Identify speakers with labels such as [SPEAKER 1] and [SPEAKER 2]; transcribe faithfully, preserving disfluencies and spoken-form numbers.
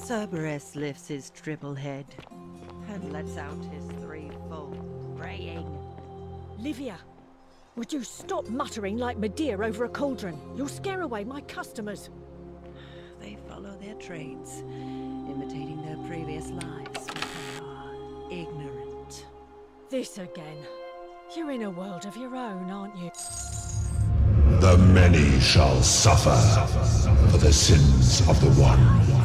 [SPEAKER 1] Cerberus lifts his triple head and lets out his threefold braying.
[SPEAKER 2] Livia, would you stop muttering like Medea over a cauldron? You'll scare away my customers.
[SPEAKER 1] They follow their trades, imitating their previous lives, but they are ignorant.
[SPEAKER 2] This again. You're in a world of your own, aren't you?
[SPEAKER 3] The many shall suffer for the sins of the one.